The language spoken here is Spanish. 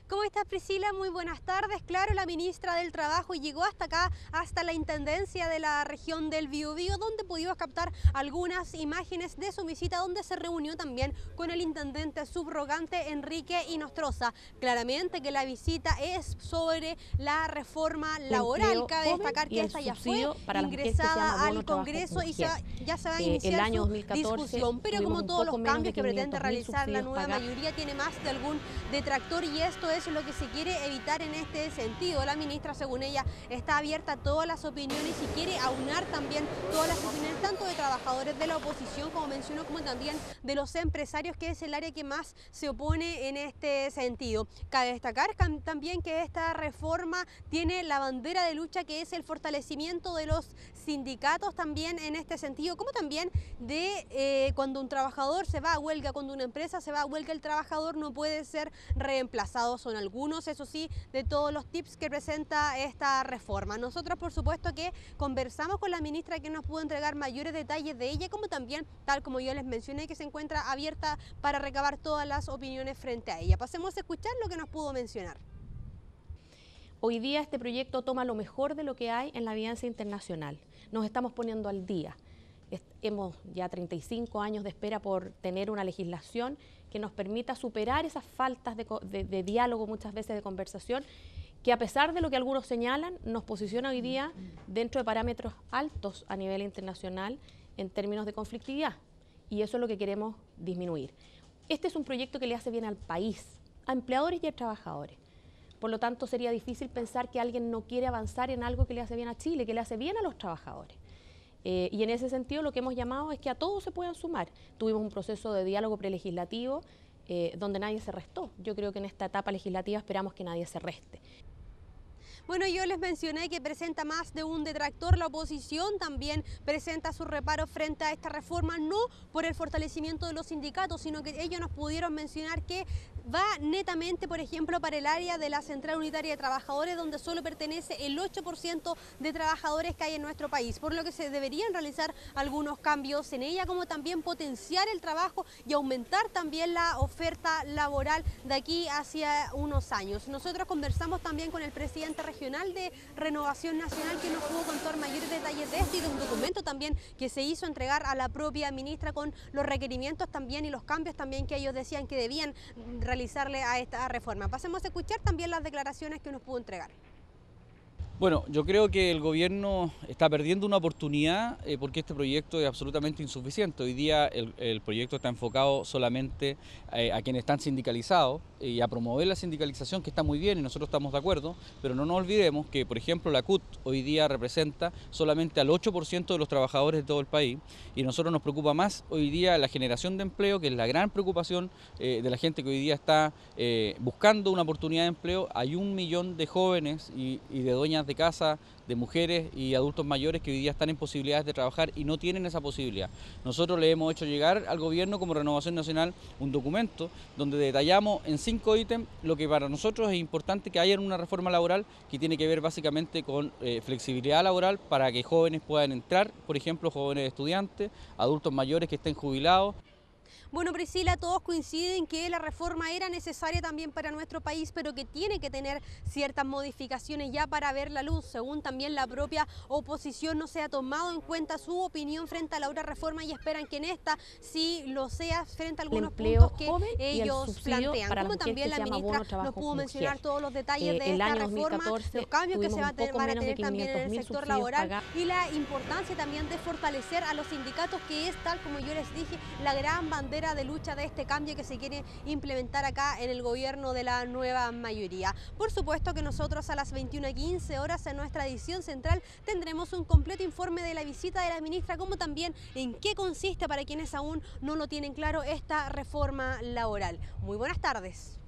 ¿Cómo estás, Priscila? Muy buenas tardes. Claro, la ministra del Trabajo llegó hasta acá, hasta la Intendencia de la región del Biobío, donde pudimos captar algunas imágenes de su visita, donde se reunió también con el intendente subrogante Enrique Inostroza. Claramente que la visita es sobre la reforma laboral. Cabe destacar que esta ya fue ingresada al Congreso y ya se va a iniciar su discusión. Pero como todos los cambios que pretende realizar la nueva mayoría, tiene más de algún detractor, y esto es lo que se quiere evitar en este sentido. La ministra, según ella, está abierta a todas las opiniones y quiere aunar también todas las opiniones, tanto de trabajadores de la oposición, como mencionó, como también de los empresarios, que es el área que más se opone en este sentido. Cabe destacar también que esta reforma tiene la bandera de lucha, que es el fortalecimiento de los sindicatos también en este sentido, como también de cuando un trabajador se va a huelga, cuando una empresa se va a huelga, el trabajador no puede ser reemplazado. Son algunos, eso sí, de todos los tips que presenta esta reforma. Nosotros, por supuesto, que conversamos con la ministra, que nos pudo entregar mayores detalles de ella, como también, tal como yo les mencioné, que se encuentra abierta para recabar todas las opiniones frente a ella. Pasemos a escuchar lo que nos pudo mencionar. Hoy día este proyecto toma lo mejor de lo que hay en la evidencia internacional. Nos estamos poniendo al día. Hemos ya 35 años de espera por tener una legislación que nos permita superar esas faltas de diálogo, muchas veces de conversación, que a pesar de lo que algunos señalan, nos posiciona hoy día dentro de parámetros altos a nivel internacional en términos de conflictividad. Y eso es lo que queremos disminuir. Este es un proyecto que le hace bien al país, a empleadores y a trabajadores. Por lo tanto, sería difícil pensar que alguien no quiere avanzar en algo que le hace bien a Chile, que le hace bien a los trabajadores. Y en ese sentido lo que hemos llamado es que a todos se puedan sumar. Tuvimos un proceso de diálogo prelegislativo donde nadie se restó. Yo creo que en esta etapa legislativa esperamos que nadie se reste. Bueno, yo les mencioné que presenta más de un detractor. La oposición también presenta sus reparos frente a esta reforma, no por el fortalecimiento de los sindicatos, sino que ellos nos pudieron mencionar que va netamente, por ejemplo, para el área de la Central Unitaria de Trabajadores, donde solo pertenece el 8% de trabajadores que hay en nuestro país, por lo que se deberían realizar algunos cambios en ella, como también potenciar el trabajo y aumentar también la oferta laboral de aquí hacia unos años. Nosotros conversamos también con el presidente regional de Renovación Nacional, que nos pudo contar mayores detalles de esto y de un documento también que se hizo entregar a la propia ministra con los requerimientos también y los cambios también que ellos decían que debían realizarle a esta reforma. Pasemos a escuchar también las declaraciones que nos pudo entregar. Bueno, yo creo que el gobierno está perdiendo una oportunidad porque este proyecto es absolutamente insuficiente. Hoy día el proyecto está enfocado solamente a quienes están sindicalizados y a promover la sindicalización, que está muy bien y nosotros estamos de acuerdo, pero no nos olvidemos que, por ejemplo, la CUT hoy día representa solamente al 8% de los trabajadores de todo el país, y a nosotros nos preocupa más hoy día la generación de empleo, que es la gran preocupación de la gente que hoy día está buscando una oportunidad de empleo. Hay 1 millón de jóvenes y de dueñas de casa, de mujeres y adultos mayores que hoy día están en posibilidades de trabajar y no tienen esa posibilidad. Nosotros le hemos hecho llegar al gobierno como Renovación Nacional un documento donde detallamos en 5 ítems lo que para nosotros es importante que haya una reforma laboral, que tiene que ver básicamente con flexibilidad laboral para que jóvenes puedan entrar, por ejemplo, jóvenes estudiantes, adultos mayores que estén jubilados. Bueno, Priscila, todos coinciden que la reforma era necesaria también para nuestro país, pero que tiene que tener ciertas modificaciones ya para ver la luz. Según también la propia oposición, no se ha tomado en cuenta su opinión frente a la otra reforma y esperan que en esta sí lo sea frente a algunos puntos que ellos plantean. Como también la ministra nos pudo mencionar todos los detalles de esta reforma, los cambios que se van a tener también en el sector laboral y la importancia también de fortalecer a los sindicatos, que es, tal como yo les dije, la gran bandera de lucha de este cambio que se quiere implementar acá en el gobierno de la nueva mayoría. Por supuesto que nosotros a las 21:15 horas en nuestra edición central tendremos un completo informe de la visita de la ministra, como también en qué consiste, para quienes aún no lo tienen claro, esta reforma laboral. Muy buenas tardes.